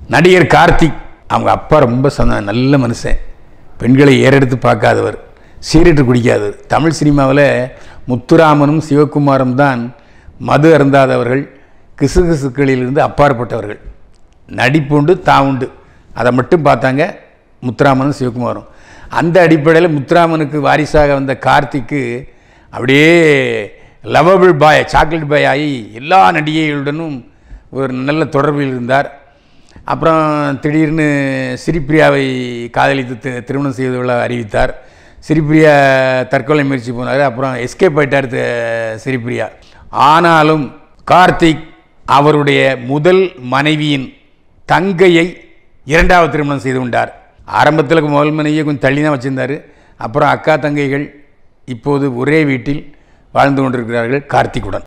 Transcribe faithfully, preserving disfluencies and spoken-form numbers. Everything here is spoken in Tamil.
நடிகர் கார்த்திக் அவங்க அப்பா ரொம்ப சந்த நல்ல மனுஷன், பெண்களை ஏறெடுத்து பார்க்காதவர், சீரட்டு குடிக்காதவர். தமிழ் சினிமாவில் முத்துராமனும் சிவகுமாரும் தான் மது அருந்தாதவர்கள், கிசுகிசுக்களிலிருந்து அப்பாற்பட்டவர்கள். நடிப்புண்டு தாவுண்டு அதை மட்டும் பார்த்தாங்க முத்துராமனும் சிவகுமாரும். அந்த அடிப்படையில் முத்துராமனுக்கு வாரிசாக வந்த கார்த்திக்கு அப்படியே லவபிள் பாய், சாக்லேட் பாய் ஆகி எல்லா நடிகைகளுடனும் ஒரு நல்ல தொடர்பில் இருந்தார். அப்புறம் திடீர்னு ஸ்ரீபிரியாவை காதலித்து திருமணம் செய்வதாக அறிவித்தார். ஸ்ரீபிரியா தற்கொலை முயற்சி போனார். அப்புறம் எஸ்கேப் ஆயிட்டார் ஸ்ரீபிரியா. ஆனாலும் கார்த்திக் அவருடைய முதல் மனைவியின் தங்கையை இரண்டாவது திருமணம் செய்து கொண்டார். ஆரம்பத்தில் முதல் மனைவியை கொஞ்சம் தள்ளி தான் வச்சுருந்தார். அப்புறம் அக்கா தங்கைகள் இப்போது ஒரே வீட்டில் வாழ்ந்து கொண்டிருக்கிறார்கள் கார்த்திக்குடன்.